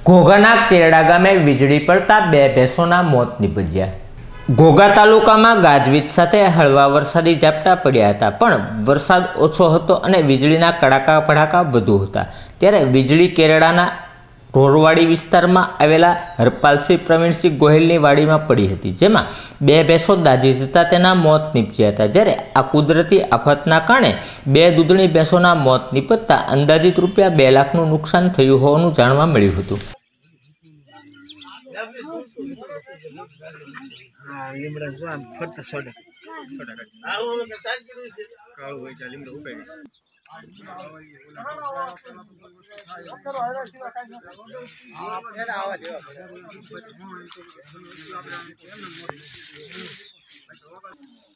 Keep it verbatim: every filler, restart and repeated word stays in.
ઘોઘાના કેરડા ગામે વીજળી પડતા બે ભેંસોના મોત નીપજ્યા। ઘોઘા તાલુકામાં ગાજવીજ સાથે હળવા વરસાદી ઝાપટા પડ્યા હતા, પણ વરસાદ ઓછો હતો અને વીજળીના કડાકા ભડાકા વધુ હતા। ત્યારે વીજળી કેરડાના ઢોરવાડી વિસ્તારમાં આવેલા હરપાલસિંહ પ્રવીણસિંહ ગોહિલની વાડીમાં પડી હતી, જેમાં બે ભેંસો દાઝી જતા તેના મોત નીપજ્યા હતા। જ્યારે આ કુદરતી આફતના કારણે બે દૂધણી ભેંસોના મોત નીપજતા અંદાજિત રૂપિયા બે લાખનું નુકસાન થયું હોવાનું જાણવા મળ્યું હતું। हाँ लीमड़ा को आम फटता सोडा सोडा का आओ के साथ करू छे काळू હોય જા લીમડો ઉપાય કરો હવે સિવા કાઈ આ ફેર આવા દેવા